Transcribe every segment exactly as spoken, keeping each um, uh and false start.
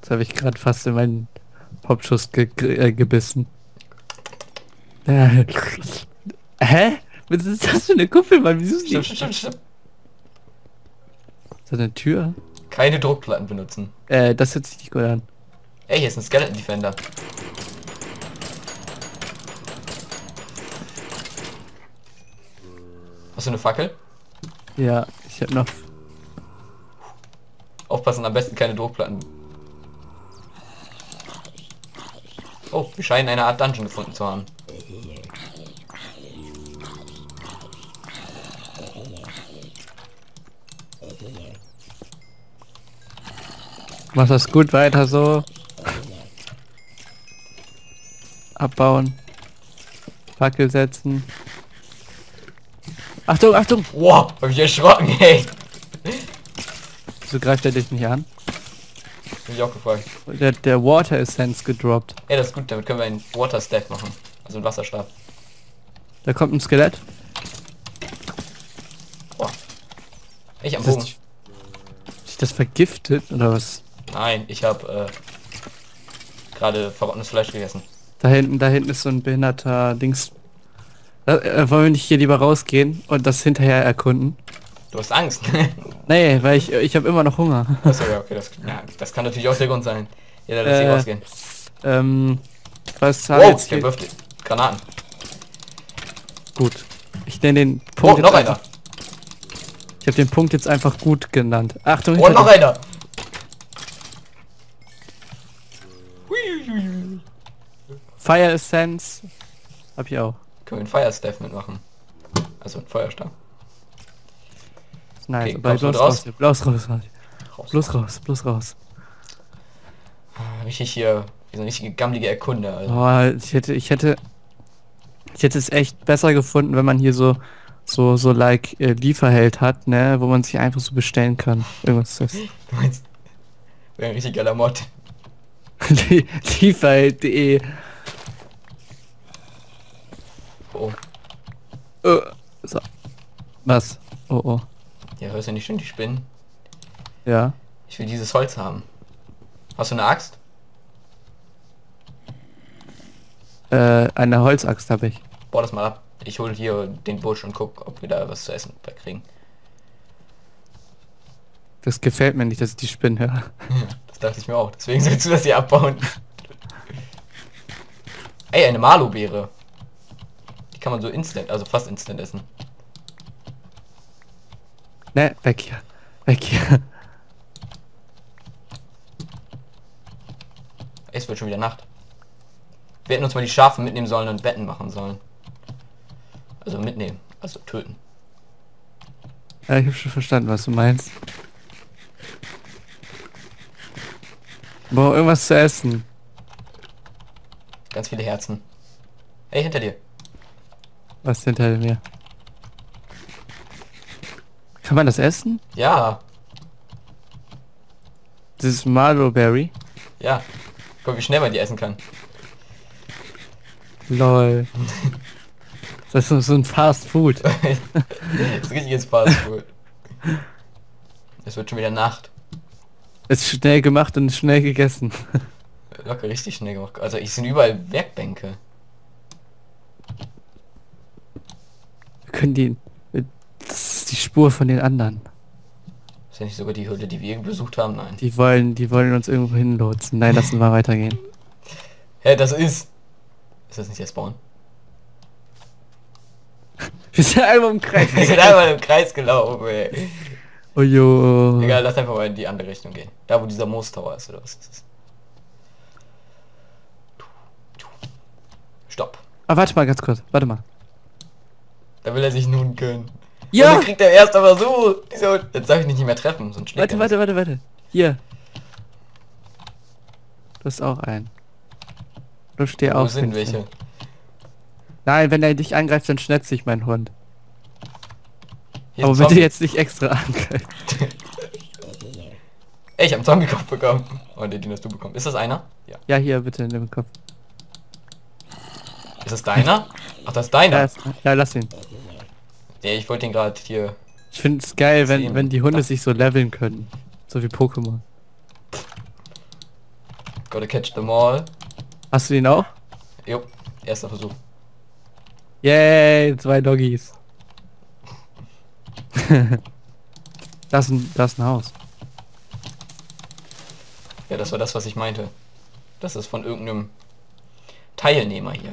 Jetzt habe ich gerade fast in meinen Popschuss ge ge äh, gebissen. Äh, hä? Was ist das für eine Kuppel, Mann? Wieso ist die? Stimmt, stimmt, stimmt. Ist das eine Tür? Keine Druckplatten benutzen. Äh, das hört sich nicht gut an. Ey, hier ist ein Skeleton Defender. Hast du eine Fackel? Ja, ich hab noch... Aufpassen, am besten keine Druckplatten. Oh, wir scheinen eine Art Dungeon gefunden zu haben. Mach das gut, weiter so. Abbauen. Fackel setzen. Achtung, Achtung! Wow, hab ich erschrocken, ey. Wieso greift er dich nicht an? Hab ich auch gefragt. Der, der Water Essence gedroppt. Ey, das ist gut, damit können wir einen Water Staff machen. Also einen Wasserstab. Da kommt ein Skelett. Boah. Ich am Ist das, Bogen. ist das vergiftet oder was? Nein, ich habe äh, gerade verbranntes Fleisch gegessen. Da hinten, da hinten ist so ein behinderter Dings. Äh, äh, wollen wir nicht hier lieber rausgehen und das hinterher erkunden? Du hast Angst. Nee, weil ich ich habe immer noch Hunger. Achso, ja, okay, das, ja, das kann natürlich auch der Grund sein. Ja, lass hier Äh, rausgehen. Ähm, was haben Wow, jetzt ich hier? hab Würfel. Granaten. Gut. Ich nenne den Oh, Punkt noch jetzt einer. einfach, ich habe den Punkt jetzt einfach gut genannt. Achtung, Oh, hinter noch dir. einer. Fire Essence. Hab ich auch. Können wir einen Fire Staff mitmachen. Also einen Feuerstab. Nice, Okay, aber kommst du bloß raus? raus, hier, bloß raus, raus. Raus. Bloß raus, bloß raus. Richtig hier, wie so eine richtige gammelige Erkunde. Also. Oh, ich hätte, ich hätte, ich hätte es echt besser gefunden, wenn man hier so, so, so like äh, Lieferheld hat, ne, wo man sich einfach so bestellen kann. Irgendwas ist Du meinst, wäre ein richtig geiler Mod. das. Lieferheld punkt de. Oh, Äh, so. Was? Oh oh. ja, hörst du nicht schon die Spinnen? Ja. Ich will dieses Holz haben. Hast du eine Axt? Äh, eine Holzaxt habe ich. Bau das mal ab. Ich hole hier den Busch und guck, ob wir da was zu essen da kriegen. Das gefällt mir nicht, dass ich die Spinnen höre. Das dachte ich mir auch. Deswegen sollst du das hier abbauen. Ey, eine Malu-Beere. Die kann man so instant, also fast instant essen. Ne, weg hier. Weg hier. Ey, es wird schon wieder Nacht. Wir hätten uns mal die Schafe mitnehmen sollen und Betten machen sollen. Also mitnehmen, also töten. Ja, ich habe schon verstanden, was du meinst. Boah, irgendwas zu essen. Ganz viele Herzen. Ey, hinter dir. Was hinter mir? Kann man das essen? Ja, Das ist Marlowberry. ja. Guck, wie schnell man die essen kann. Lol. Das ist so- so ein Fast Food. Das ist richtiges Fast Food. Es wird schon wieder Nacht. Ist schnell gemacht und schnell gegessen. Locker richtig schnell gemacht. Also ich sind überall Werkbänke. Wir können die... Das ist die Spur von den anderen. Ist ja nicht sogar die Höhle, die wir besucht haben? Nein. Die wollen, die wollen uns irgendwo hinlotsen. Nein, lassen wir weitergehen. Hä, das ist... Ist das nicht der Spawn? Wir sind einfach im Kreis. Wir sind einmal im Kreis gelaufen, ey. Oh jo. Egal, lass einfach mal in die andere Richtung gehen. Da, wo dieser Moostower ist, oder was ist das? Stopp. Ah, warte mal ganz kurz. Warte mal. Da will er sich nun können. Ja! Und dann kriegt er erst aber so... Diese, jetzt darf ich nicht mehr treffen, sonst schlägt Warte, er warte, warte, warte. Hier. Du hast auch einen. Du steh mich. Wo auf. sind Vincent. welche? Nein, wenn er dich angreift, dann schnetzt sich mein Hund. Hier Aber ist ein bitte Zombie. jetzt nicht extra angreifen. Ey, ich hab einen Zombie-Kopf bekommen. Oh, den hast du bekommen. Ist das einer? Ja. Ja, hier, bitte in den Kopf. Ist das deiner? Ach, das ist deiner. Ja, ist, ja, lass ihn. Ja, ich wollte den gerade hier... Ich finde es geil, wenn, Sehen. wenn die Hunde sich so leveln können. So wie Pokémon. Gotta catch them all. Hast du den auch? Jo, erster Versuch. Yay, zwei Doggies. das, ist ein, das ist ein Haus. Ja, das war das, was ich meinte. Das ist von irgendeinem Teilnehmer hier.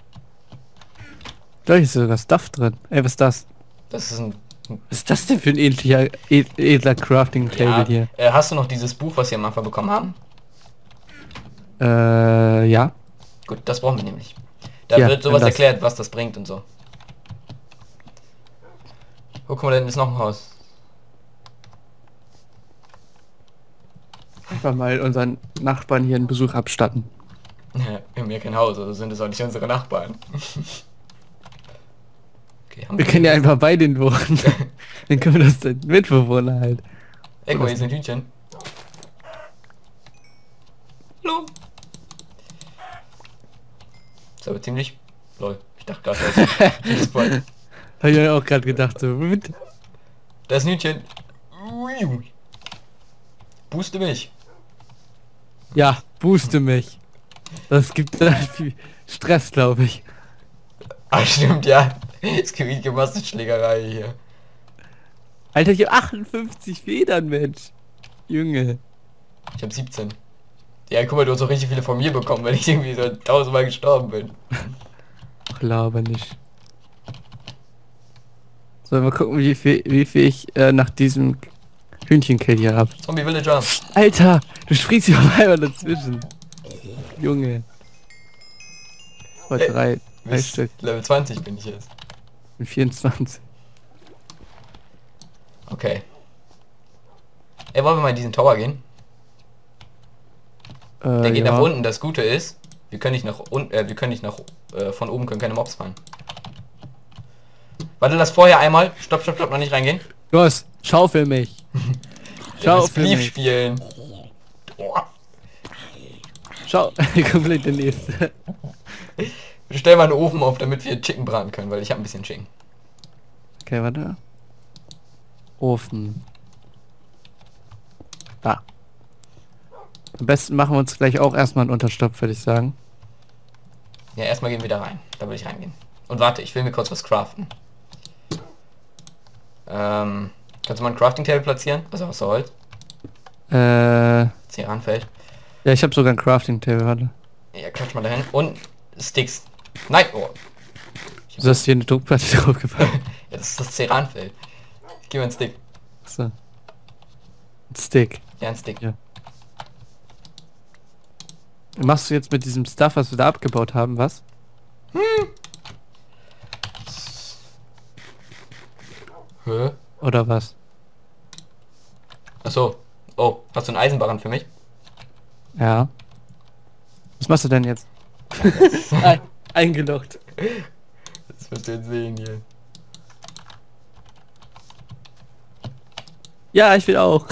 Da ist sogar Stuff drin. Ey, was ist das? Das ist ein... Was ist das denn für ein edler, ed, edler Crafting Table Ja, hier? äh, hast du noch dieses Buch, was wir am Anfang bekommen haben? Äh, ja. Gut, das brauchen wir nämlich. Da Ja, wird sowas das. erklärt, was das bringt und so. Oh, guck mal, da hinten ist noch ein Haus. Einfach mal unseren Nachbarn hier einen Besuch abstatten. Ja, wir haben ja kein Haus, also sind es auch nicht unsere Nachbarn. Okay, haben Wir können ja einfach bei denen wohnen. Dann können wir das den Mitbewohner halt. Ey, guck mal, hier sind Hühnchen. Hallo. Ist aber ziemlich... Lol, ich dachte gerade, das ist Spawn. Hab ich mir auch gerade gedacht, so. Mit. Da ist ein Hühnchen. Booste mich. Ja, booste mich. Das gibt dann viel Stress, glaube ich. Ah, stimmt, ja. Es gibt richtige Massenschlägerei hier. Alter, ich hab achtundfünfzig Federn, Mensch. Junge. Ich habe siebzehn. Ja, guck mal, du hast auch richtig viele von mir bekommen, wenn ich irgendwie so tausendmal gestorben bin. Ach, laber nicht. So, mal gucken, wie viel, wie viel ich äh, nach diesem Hühnchenkill hier hab. Zombie Villager. Alter, du springst hier auf einmal dazwischen. Junge. Oh, Ey, drei, drei Bis Stück. Level zwanzig bin ich jetzt. Mit vierundzwanzig. Okay. Ey, wollen wir mal in diesen Tower gehen? Äh, Der geht ja. nach unten. Das Gute ist, wir können nicht nach unten, äh, wir können nicht nach, äh, von oben können keine Mobs fallen. Warte, lass vorher einmal. Stopp, stopp, stopp, noch nicht reingehen. Los, schaufel mich. Ja, das Schaufel Brief mich. spielen. Oh. Schau, komplett der nächste. Wir stellen mal einen Ofen auf, damit wir Chicken braten können, weil ich habe ein bisschen Chicken. Okay, warte. Ofen. Da. Am besten machen wir uns gleich auch erstmal einen Unterstopf, würde ich sagen. Ja, erstmal gehen wir da rein. Da will ich reingehen. Und warte, ich will mir kurz was craften. Ähm, kannst du mal ein Crafting Table platzieren? Also aus Holz. Äh, Ceranfeld. ja, ich habe sogar ein Crafting Table, warte. Ja, klatsch mal dahin. Und Sticks. Nein! Oh. Du hast hier eine Druckplatte draufgepackt. Ja, das ist das Ceranfeld. Ich gebe mir einen Stick. So. Ein Stick. Ja, ein Stick. Ja. Machst du jetzt mit diesem Stuff, was wir da abgebaut haben, was? Hä? Oder was? Achso. Oh, hast du einen Eisenbarren für mich? Ja. Was machst du denn jetzt? Ein, eingeloggt. Das wirst du jetzt sehen hier. Ja, ich will auch.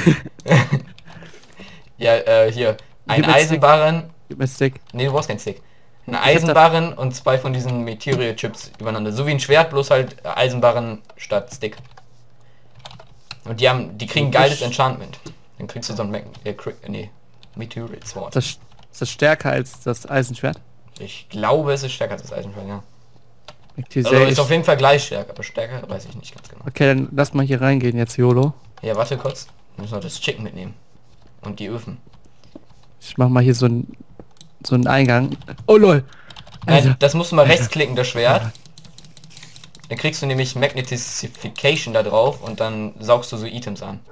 Ja, äh, hier. Ein Gib mir Stick. Eisenbarren. Gib mir Stick. Nee, du brauchst keinen Stick. Ein Eisenbarren und zwei von diesen Meteorie-Chips übereinander. So wie ein Schwert, bloß halt Eisenbarren statt Stick. Und die haben, die kriegen geiles Enchantment. Dann kriegst du so ein Mac äh, nee, Meteorite Sword. Das, ist das stärker als das Eisenschwert? Ich glaube, es ist stärker als das Eisenschwert, ja. Okay, Also ist auf jeden Fall gleich stärker, aber stärker weiß ich nicht ganz genau. okay, dann lass mal hier reingehen jetzt, YOLO. Ja, warte kurz. Wir müssen noch das Chicken mitnehmen. Und die Öfen. Ich mach mal hier so einen so einen Eingang. Oh lol. Nein, Alter. das musst du mal rechtsklicken, das Schwert. Dann kriegst du nämlich Magnetification da drauf und dann saugst du so Items an.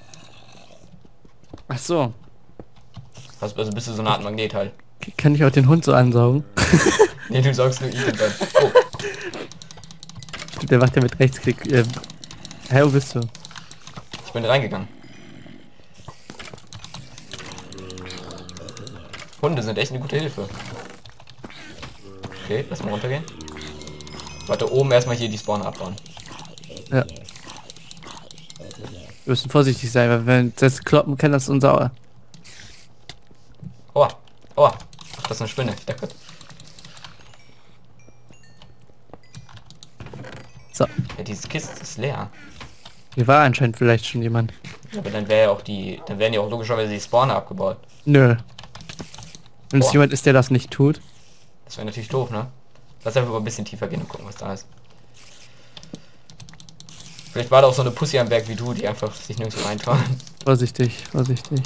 Ach so. Also, also bist du so eine Art Magnet halt. Kann ich auch den Hund so ansaugen? Nee, du saugst nur Items an. Oh, Der macht ja mit Rechtsklick. Äh, hä, wo bist du? ich bin reingegangen. Hunde sind echt eine gute Hilfe. Okay, lass mal runtergehen. Warte, oben erstmal hier die Spawner abbauen. Ja. Wir müssen vorsichtig sein, weil wenn das kloppen kann, das unser... Oh, oh. Ach, das ist eine Spinne. Ich dachte, So. ja, dieses Kiste ist leer. Hier war anscheinend vielleicht schon jemand. Aber dann wäre ja auch die, dann werden ja auch logischerweise die Spawner abgebaut. Nö. Wenn es Boah. jemand ist, der das nicht tut. Das wäre natürlich doof, ne? Lass einfach mal ein bisschen tiefer gehen und gucken, was da ist. Vielleicht war da auch so eine Pussy am Berg wie du, die einfach sich nirgendwo reintrauen. Vorsichtig, vorsichtig.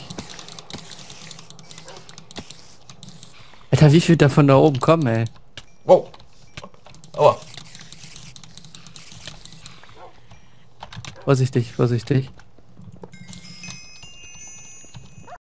Alter, wie viel davon da oben kommen, ey? Wow. Aua. Vorsichtig, vorsichtig.